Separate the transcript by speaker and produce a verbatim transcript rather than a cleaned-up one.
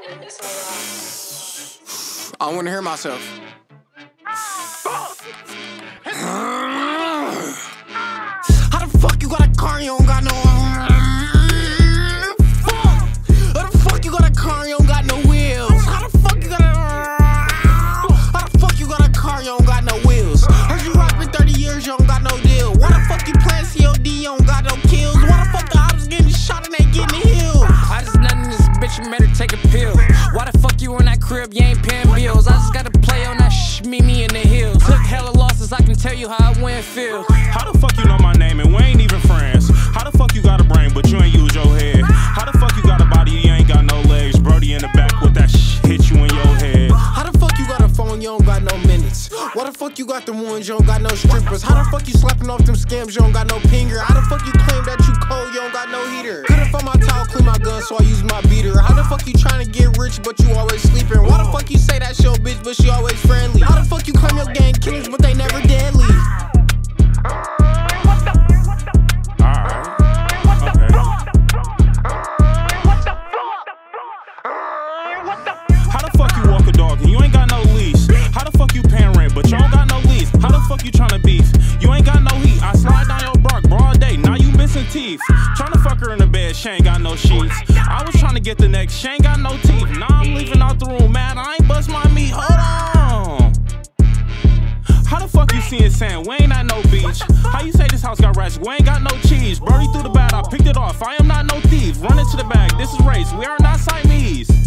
Speaker 1: I want to hear myself. How the fuck you got a car you don't got no? Fuck. How the fuck you got a car you don't got no wheels? How the fuck you got a? How the fuck you got a car you don't got no wheels? Heard you rapping thirty years you don't got no deal. Why the fuck you playing C O D you don't got no kills? Why the fuck the ops getting shot and they getting healed?
Speaker 2: I just nothing in this bitch, you better take a pill. Why the fuck you in that crib, you ain't paying bills? I just gotta play on that shh, meet me in the hills. Took hella losses, I can tell you how I win feel.
Speaker 3: How the fuck you know my name and we ain't even friends? How the fuck you got a brain but you ain't use your head? How the fuck you got a body, you ain't got no legs? Brody in the back with that shh, hit you in your head.
Speaker 1: How the fuck you got a phone, you don't got no minutes? Why the fuck you got the ones, you don't got no strippers? How the fuck you slapping off them scams, you don't got no pinger? How the fuck you claim that you cold, you don't got no heater? Could've found my towel, clean my gun, so I use my beater. How the fuck you trying to get rich, but you always sleeping? Why the fuck you say that's your bitch, but she always friendly? How the fuck you claim your gang killers, but they never deadly?
Speaker 3: How the fuck you walk a dog and you ain't got no leash? How the fuck you paying rent but you don't got no lease? How the fuck you tryna beef? You ain't got no heat. I slide down your block broad day, now you missing teeth. Tryna fuck her in the bed, she ain't got no sheets. I was tryna get the next, she ain't got no teeth. Now I'm leaving out the room, man, I ain't bust my meat. Hold on. How the fuck you seeing sand? We ain't at no beach. How you say this house got rats? We ain't got no cheese. Birdie through the bag, I picked it off. I am not no thief. Run into the bag, this is race. We are not Siamese.